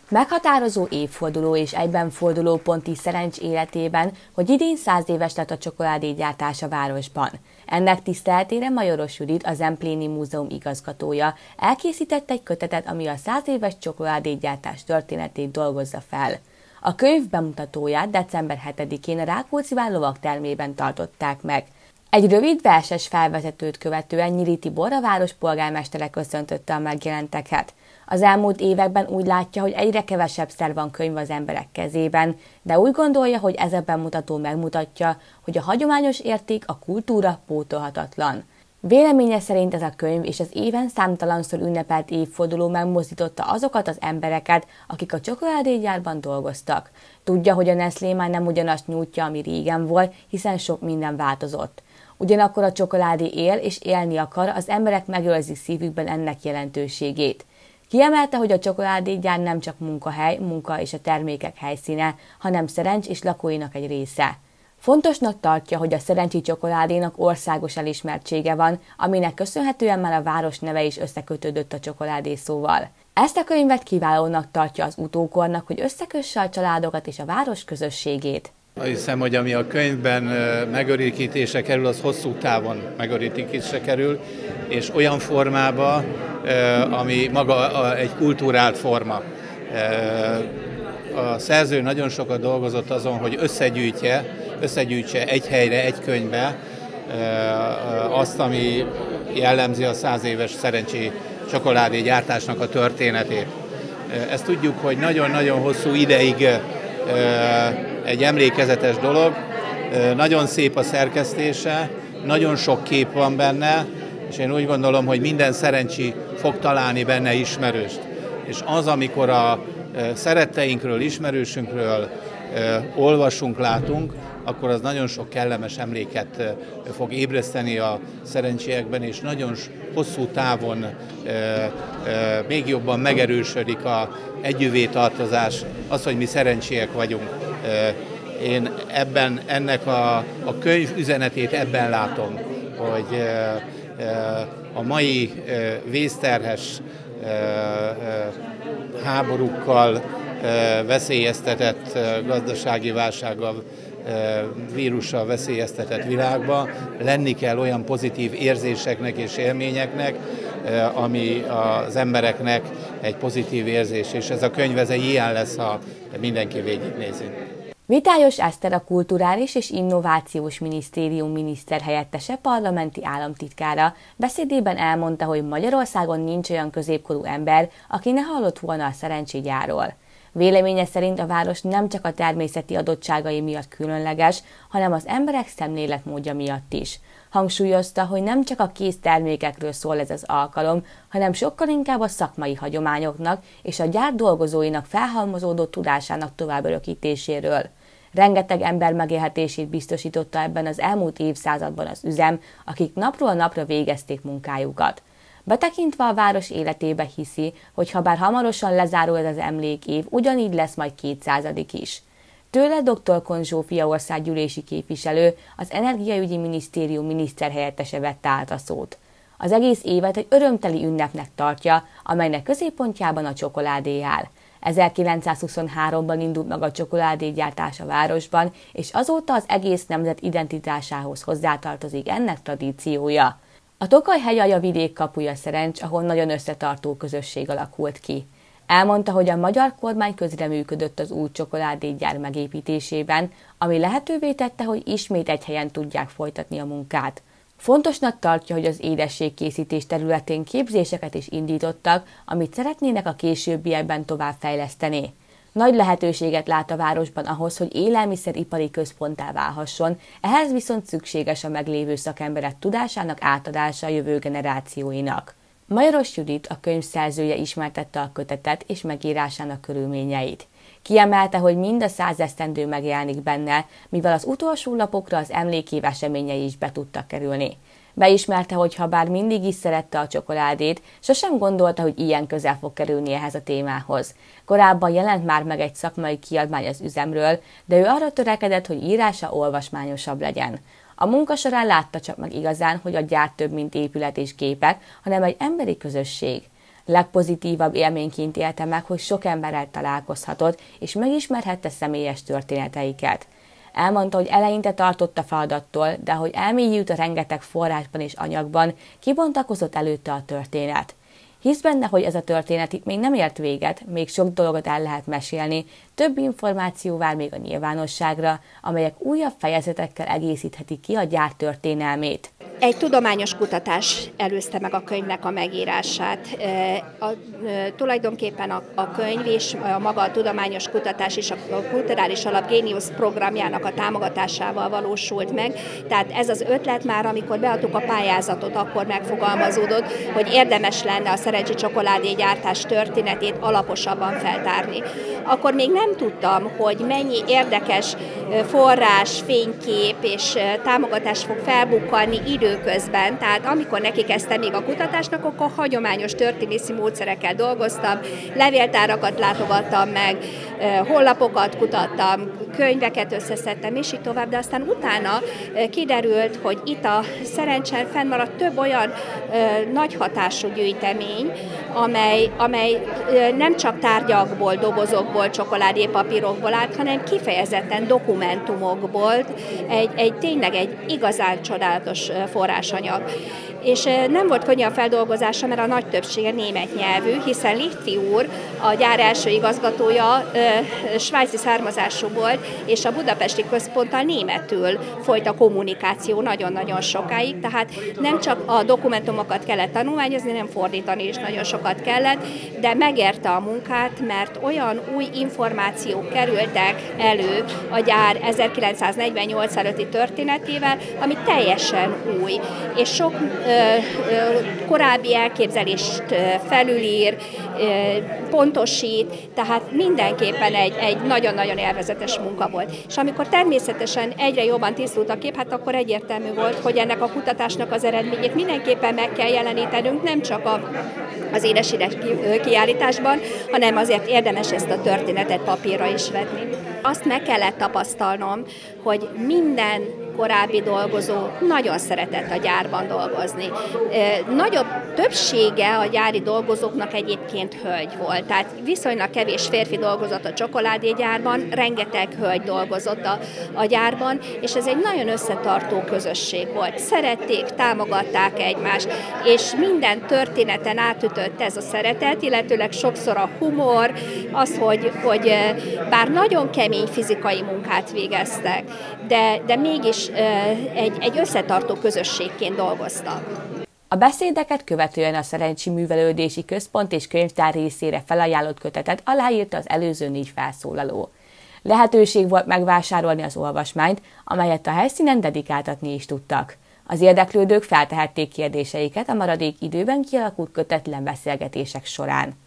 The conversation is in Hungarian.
Meghatározó évforduló és egyben fordulópont is Szerencs életében, hogy idén 100 éves lett a csokoládégyártás a városban. Ennek tiszteletére Majoros Judit, a Zempléni Múzeum igazgatója elkészített egy kötetet, ami a 100 éves csokoládégyártás történetét dolgozza fel. A könyv bemutatóját december 7-én a Rákóczi-vár lovagtermében tartották meg. Egy rövid verses felvezetőt követően Nyíri Tibor, a város polgármestere köszöntötte a megjelenteket. Az elmúlt években úgy látja, hogy egyre kevesebbszer van könyv az emberek kezében, de úgy gondolja, hogy ez a bemutató megmutatja, hogy a hagyományos érték, a kultúra pótolhatatlan. Véleménye szerint ez a könyv és az éven számtalanszor ünnepelt évforduló megmozdította azokat az embereket, akik a csokoládégyárban dolgoztak. Tudja, hogy a Nestlé már nem ugyanazt nyújtja, ami régen volt, hiszen sok minden változott. Ugyanakkor a csokoládé él és élni akar, az emberek megőrzik szívükben ennek jelentőségét. Kiemelte, hogy a csokoládégyár nem csak munkahely, munka és a termékek helyszíne, hanem Szerencs és lakóinak egy része. Fontosnak tartja, hogy a szerencsi csokoládénak országos elismertsége van, aminek köszönhetően már a város neve is összekötődött a csokoládé szóval. Ezt a könyvet kiválónak tartja az utókornak, hogy összekösse a családokat és a város közösségét. Hiszem, hogy ami a könyvben megörökítésre kerül, az hosszú távon megörökítésre kerül, és olyan formába, ami maga egy kulturált forma. A szerző nagyon sokat dolgozott azon, hogy összegyűjtse egy helyre, egy könyvbe azt, ami jellemzi a 100 éves szerencsi csokoládégyártásnak a történetét. Ezt tudjuk, hogy nagyon-nagyon hosszú ideig egy emlékezetes dolog, nagyon szép a szerkesztése, nagyon sok kép van benne, és én úgy gondolom, hogy minden szerencsi fog találni benne ismerőst. És az, amikor a szeretteinkről, ismerősünkről olvasunk, látunk, akkor az nagyon sok kellemes emléket fog ébreszteni a szerencsiekben, és nagyon hosszú távon még jobban megerősödik a együvé tartozás, az, hogy mi szerencsiek vagyunk. Én ennek a könyv üzenetét ebben látom, hogy a mai vészterhes háborúkkal veszélyeztetett, gazdasági válsággal, vírussal veszélyeztetett világban lenni kell olyan pozitív érzéseknek és élményeknek, ami az embereknek egy pozitív érzés, és ez a könyv ez egy ilyen lesz, ha mindenki végignézi. Vitályos Eszter, a Kulturális és Innovációs Minisztérium miniszterhelyettese, parlamenti államtitkára beszédében elmondta, hogy Magyarországon nincs olyan középkorú ember, aki ne hallott volna a szerencségyárról. Véleménye szerint a város nem csak a természeti adottságai miatt különleges, hanem az emberek szemléletmódja miatt is. Hangsúlyozta, hogy nem csak a kész termékekről szól ez az alkalom, hanem sokkal inkább a szakmai hagyományoknak és a gyár dolgozóinak felhalmozódott tudásának továbbörökítéséről. Rengeteg ember megélhetését biztosította ebben az elmúlt évszázadban az üzem, akik napról napra végezték munkájukat. Betekintve a város életébe hiszi, hogy ha bár hamarosan lezárul ez az emlékév, ugyanígy lesz majd 200. is. Tőle dr. Kon Zsófia országgyűlési képviselő, az Energiaügyi Minisztérium miniszterhelyettese vette át a szót. Az egész évet egy örömteli ünnepnek tartja, amelynek középpontjában a csokoládé áll. 1923-ban indult meg a csokoládégyártás a városban, és azóta az egész nemzet identitásához hozzátartozik ennek tradíciója. A Tokaj-hegyalja vidék kapuja Szerencs, ahol nagyon összetartó közösség alakult ki. Elmondta, hogy a magyar kormány közreműködött az új csokoládégyár megépítésében, ami lehetővé tette, hogy ismét egy helyen tudják folytatni a munkát. Fontosnak tartja, hogy az édességkészítés területén képzéseket is indítottak, amit szeretnének a későbbiekben tovább fejleszteni. Nagy lehetőséget lát a városban ahhoz, hogy élelmiszeripari központtá válhasson, ehhez viszont szükséges a meglévő szakemberek tudásának átadása a jövő generációinak. Majoros Judit, a könyv szerzője ismertette a kötetet és megírásának körülményeit. Kiemelte, hogy mind a 100 esztendő megjelenik benne, mivel az utolsó lapokra az emlékév eseményei is be tudtak kerülni. Beismerte, hogy ha bár mindig is szerette a csokoládét, sosem gondolta, hogy ilyen közel fog kerülni ehhez a témához. Korábban jelent már meg egy szakmai kiadvány az üzemről, de ő arra törekedett, hogy írása olvasmányosabb legyen. A munka során látta csak meg igazán, hogy a gyár több, mint épület és képek, hanem egy emberi közösség. Legpozitívabb élményként élte meg, hogy sok emberrel találkozhatott, és megismerhette személyes történeteiket. Elmondta, hogy eleinte tartott a feladattól, de hogy elmélyült a rengeteg forrásban és anyagban, kibontakozott előtte a történet. Hisz benne, hogy ez a történet itt még nem ért véget, még sok dolgot el lehet mesélni, több információ vár még a nyilvánosságra, amelyek újabb fejezetekkel egészíthetik ki a gyár történelmét. Egy tudományos kutatás előzte meg a könyvnek a megírását. Tulajdonképpen a könyv és a maga a tudományos kutatás és a Kulturális Alap Géniusz programjának a támogatásával valósult meg. Tehát ez az ötlet már, amikor beadtuk a pályázatot, akkor megfogalmazódott, hogy érdemes lenne a szerencsi csokoládégyártás történetét alaposabban feltárni. Akkor még nem tudtam, hogy mennyi érdekes forrás, fénykép és támogatás fog felbukkanni időközben. Tehát amikor nekikezdtem még a kutatásnak, akkor hagyományos történészi módszerekkel dolgoztam, levéltárakat látogattam meg, honlapokat kutattam, könyveket összeszedtem, és így tovább, de aztán utána kiderült, hogy itt a Szerencsen fennmaradt több olyan nagy hatású gyűjtemény, amely nem csak tárgyakból, dobozokból, csokoládépapírokból állt, hanem kifejezetten dokumentumokból, tényleg egy igazán csodálatos forrásanyag. És nem volt könnyű a feldolgozása, mert a nagy többsége német nyelvű, hiszen Lichti úr, a gyár első igazgatója svájci származású volt, és a budapesti központtal németül folyt a kommunikáció nagyon-nagyon sokáig, tehát nem csak a dokumentumokat kellett tanulmányozni, nem fordítani is nagyon sokat kellett, de megérte a munkát, mert olyan új információk kerültek elő a gyár 1948 előtti történetével, ami teljesen új, és sok korábbi elképzelést felülír, pontosít, tehát mindenképpen egy nagyon-nagyon élvezetes munka volt. És amikor természetesen egyre jobban tisztult a kép, hát akkor egyértelmű volt, hogy ennek a kutatásnak az eredményét mindenképpen meg kell jelenítenünk, nem csak az édesíres kiállításban, hanem azért érdemes ezt a történetet papírra is vetni. Azt meg kellett tapasztalnom, hogy minden korábbi dolgozó nagyon szeretett a gyárban dolgozni. Nagyobb többsége a gyári dolgozóknak egyébként hölgy volt, tehát viszonylag kevés férfi dolgozott a csokoládégyárban, rengeteg hölgy dolgozott a gyárban, és ez egy nagyon összetartó közösség volt. Szerették, támogatták egymást, és minden történeten átütött ez a szeretet, illetőleg sokszor a humor, az, hogy bár nagyon kemény fizikai munkát végeztek, de mégis egy összetartó közösségként dolgoztak. A beszédeket követően a Szerencsi Művelődési Központ és Könyvtár részére felajánlott kötetet aláírta az előző 4 felszólaló. Lehetőség volt megvásárolni az olvasmányt, amelyet a helyszínen dedikáltatni is tudtak. Az érdeklődők feltehették kérdéseiket a maradék időben kialakult kötetlen beszélgetések során.